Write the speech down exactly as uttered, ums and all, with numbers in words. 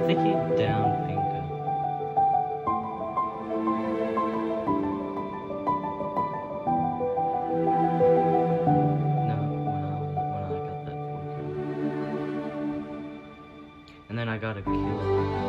Sticky down finger. No, when I when I got that four. And then I got a killer.